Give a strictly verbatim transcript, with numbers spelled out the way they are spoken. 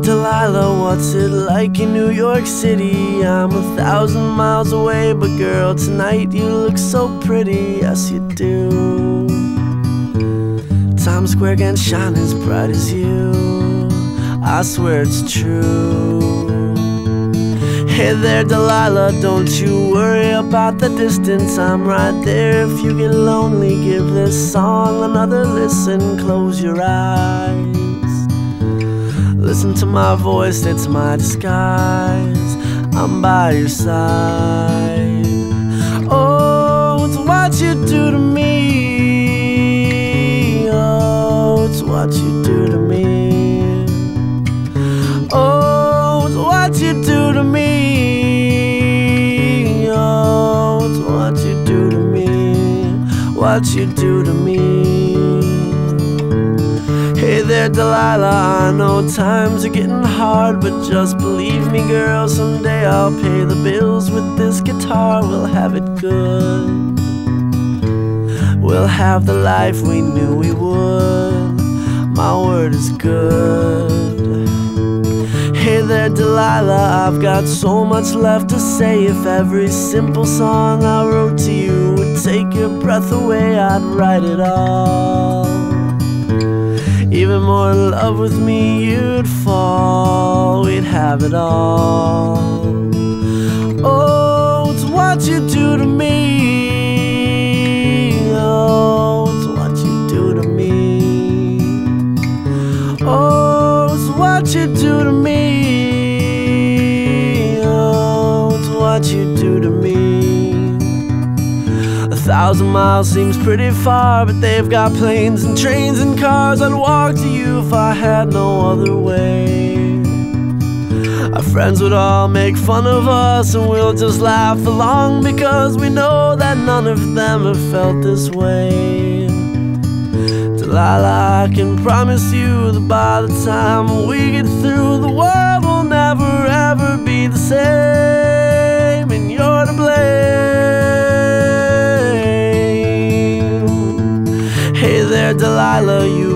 Delilah, what's it like in New York City? I'm a thousand miles away, but girl, tonight you look so pretty, yes you do. Times Square can't shine as bright as you, I swear it's true. Hey there, Delilah, don't you worry about the distance, I'm right there. If you get lonely, give this song another listen. Close your eyes, listen to my voice, it's my disguise. I'm by your side. Oh, it's what you do to me. Oh, it's what you do to me. Oh, it's what you do to me. Oh, it's what you do to me. What you do to me. Hey there, Delilah, I know times are getting hard, but just believe me, girl, someday I'll pay the bills with this guitar. We'll have it good, we'll have the life we knew we would. My word is good. Hey there, Delilah, I've got so much left to say. If every simple song I wrote to you would take your breath away, I'd write it all. Even more in love with me you'd fall, we'd have it all. Oh, it's what you do to me. Oh, it's what you do to me. Oh, it's what you do to me. Oh, it's what you do to me. A thousand miles seems pretty far, but they've got planes and trains and cars. I'd walk to you if I had no other way. Our friends would all make fun of us, and we'll just laugh along, because we know that none of them have felt this way. Delilah, I can promise you that by the time we get through, the world will never ever be the same, and you're to blame. Hey there, Delilah, you